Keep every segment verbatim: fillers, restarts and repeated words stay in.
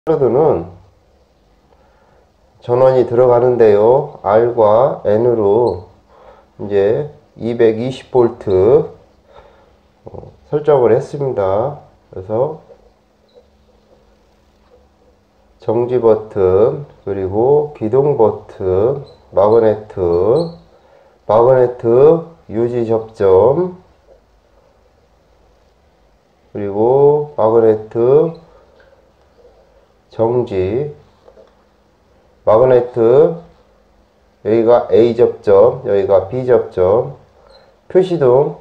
는 전원이 들어가는데요. R과 N으로 이제 이백이십 볼트 어, 설정을 했습니다. 그래서 정지 버튼, 그리고 기동 버튼, 마그네트, 마그네트 유지 접점, 그리고 마그네트 정지, 마그네트 여기가 A 접점, 여기가 B 접점, 표시등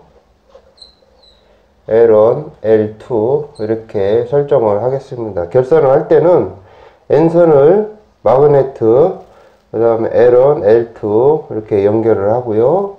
엘 원, 엘 투 이렇게 설정을 하겠습니다. 결선을 할 때는 N선을 마그네트, 그 다음에 엘 원, 엘 투 이렇게 연결을 하고요.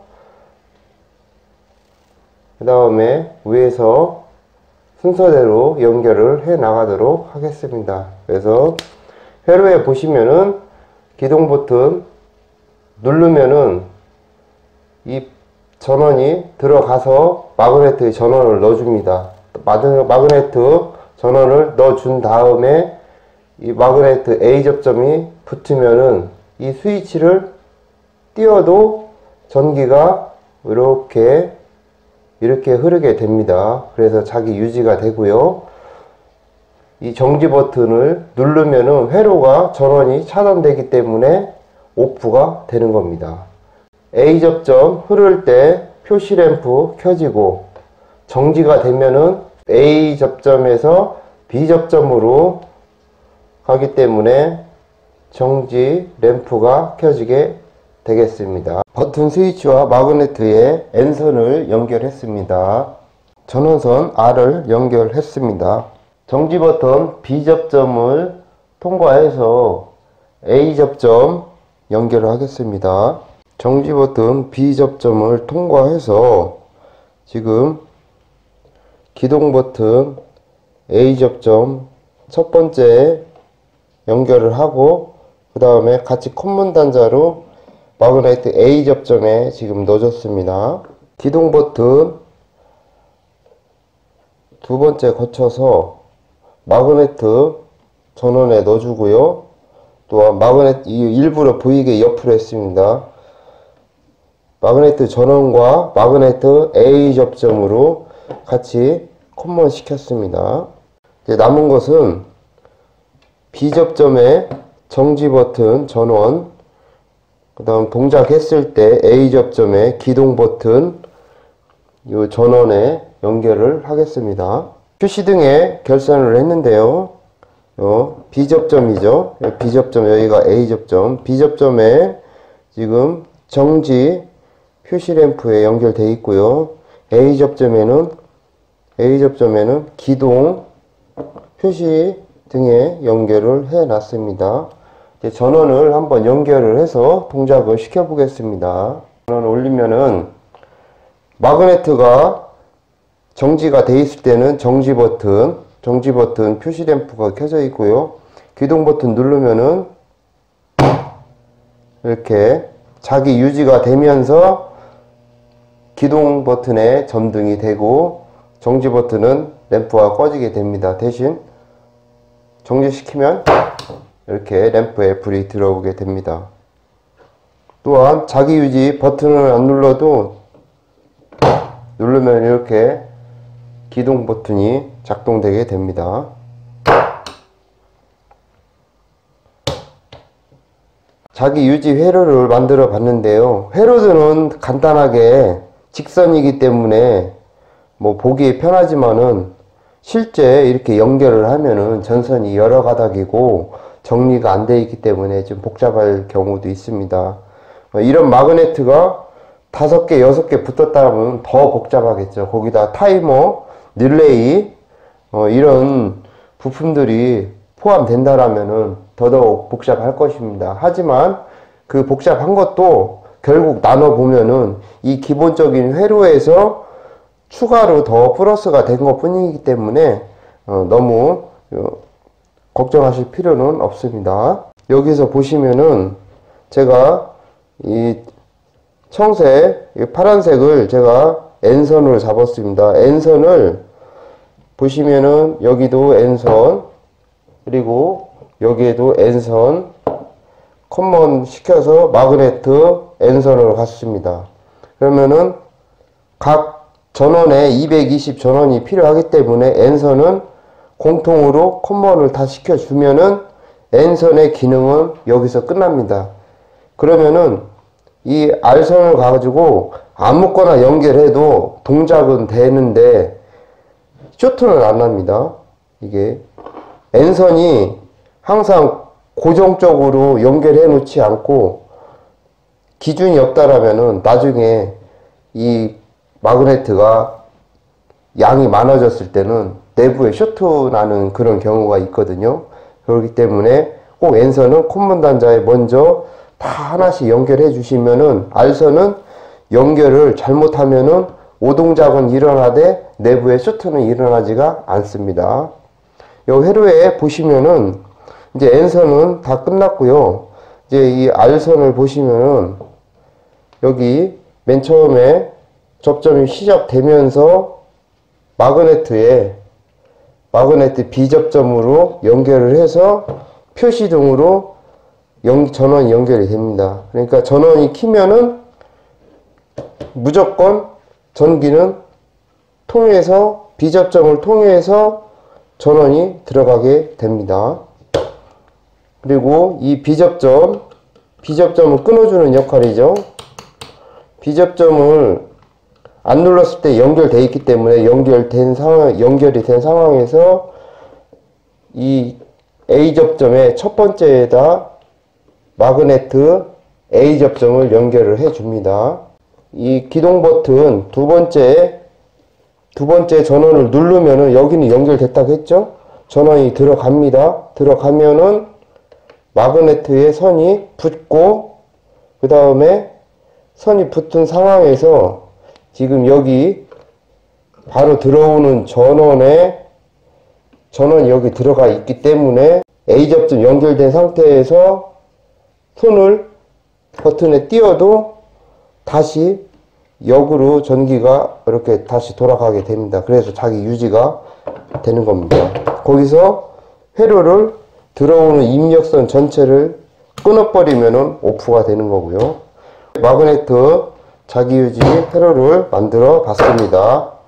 그 다음에 위에서 순서대로 연결을 해 나가도록 하겠습니다. 그래서 회로에 보시면은 기동 버튼 누르면은 이 전원이 들어가서 마그네트의 전원을 넣어줍니다. 마그네트 전원을 넣어준 다음에 이 마그네트 A 접점이 붙으면은 이 스위치를 띄워도 전기가 이렇게 이렇게 흐르게 됩니다. 그래서 자기 유지가 되고요. 이 정지 버튼을 누르면은 회로가 전원이 차단되기 때문에 오프가 되는 겁니다. A 접점 흐를 때 표시 램프 켜지고, 정지가 되면은 A 접점에서 B 접점으로 가기 때문에 정지 램프가 켜지게 되겠습니다. 버튼 스위치와 마그네트에 N선을 연결했습니다. 전원선 R을 연결했습니다. 정지 버튼 B 접점을 통과해서 A 접점 연결을 하겠습니다. 정지 버튼 B 접점을 통과해서 지금 기동 버튼 A 접점 첫 번째 연결을 하고, 그 다음에 같이 콧문 단자로 마그네트 A 접점에 지금 넣어줬습니다. 기동 버튼 두 번째 거쳐서 마그네트 전원에 넣어주고요. 또한 마그네트 일부러 보이게 옆으로 했습니다. 마그네트 전원과 마그네트 A 접점으로 같이 콤먼 시켰습니다. 이제 남은 것은 B 접점에 정지 버튼 전원, 그 다음 동작했을 때 A 접점에 기동 버튼 이 전원에 연결을 하겠습니다. 표시등에 결선을 했는데요. 요 B 접점이죠. B 접점, 여기가 A 접점. B 접점에 지금 정지 표시 램프에 연결되어 있고요. A 접점에는 A 접점에는 기동 표시 등에 연결을 해 놨습니다. 이제 전원을 한번 연결을 해서 동작을 시켜 보겠습니다. 전원을 올리면은 마그네트가 정지가 돼 있을 때는 정지 버튼, 정지 버튼 표시 램프가 켜져 있고요. 기동 버튼 누르면은 이렇게 자기 유지가 되면서 기동 버튼에 점등이 되고, 정지 버튼은 램프가 꺼지게 됩니다. 대신 정지시키면 이렇게 램프에 불이 들어오게 됩니다. 또한 자기 유지 버튼을 안 눌러도 누르면 이렇게 기동 버튼이 작동되게 됩니다. 자기 유지 회로를 만들어 봤는데요. 회로들은 간단하게 직선이기 때문에 뭐 보기 편하지만은 실제 이렇게 연결을 하면은 전선이 여러 가닥이고 정리가 안 되어 있기 때문에 좀 복잡할 경우도 있습니다. 이런 마그네트가 다섯 개, 여섯 개 붙었다면 더 복잡하겠죠. 거기다 타이머, 릴레이, 어, 이런 부품들이 포함된다라면은 더더욱 복잡할 것입니다. 하지만 그 복잡한 것도 결국 나눠보면은 이 기본적인 회로에서 추가로 더 플러스가 된 것 뿐이기 때문에 어, 너무 어, 걱정하실 필요는 없습니다. 여기서 보시면은 제가 이 청색, 이 파란색을 제가 N선으로 잡았습니다. N선을 보시면은 여기도 N선, 그리고 여기에도 N선 커먼 시켜서 마그네트 N선으로 갔습니다. 그러면은 각 전원에 이백이십 전원이 필요하기 때문에 N선은 공통으로 커먼을 다 시켜주면은 N선의 기능은 여기서 끝납니다. 그러면은 이 R선을 가지고 아무거나 연결해도 동작은 되는데 쇼트는 안 납니다. 이게 N선이 항상 고정적으로 연결해 놓지 않고 기준이 없다라면은 나중에 이 마그네트가 양이 많아졌을 때는 내부에 쇼트 나는 그런 경우가 있거든요. 그렇기 때문에 꼭 N선은 콤먼 단자에 먼저 다 하나씩 연결해 주시면은 R선은 연결을 잘못하면은 오동작은 일어나되 내부에 쇼트는 일어나지가 않습니다. 이 회로에 보시면은 이제 N선은 다 끝났고요. 이제 이 R선을 보시면은 여기 맨 처음에 접점이 시작되면서 마그네트에 마그네트 B접점으로 연결을 해서 표시등으로 연, 전원이 연결이 됩니다. 그러니까 전원이 켜면은 무조건 전기는 통해서 B접점을 통해서 전원이 들어가게 됩니다. 그리고 이 B접점, B접점을 끊어주는 역할이죠. B접점을 안 눌렀을 때 연결되어 있기 때문에 연결된 상황, 연결이 된 상황에서 이 A접점의 첫 번째에다 마그네트 A접점을 연결을 해 줍니다. 이 기동 버튼 두 번째, 두 번째 전원을 누르면은 여기는 연결됐다고 했죠? 전원이 들어갑니다. 들어가면은 마그네트에 선이 붙고, 그 다음에 선이 붙은 상황에서 지금 여기 바로 들어오는 전원에 전원이 여기 들어가 있기 때문에 A접점 연결된 상태에서 손을 버튼에 띄워도 다시 역으로 전기가 이렇게 다시 돌아가게 됩니다. 그래서 자기 유지가 되는 겁니다. 거기서 회로를 들어오는 입력선 전체를 끊어버리면 오프가 되는 거고요. 마그네트 자기유지 회로를 만들어 봤습니다.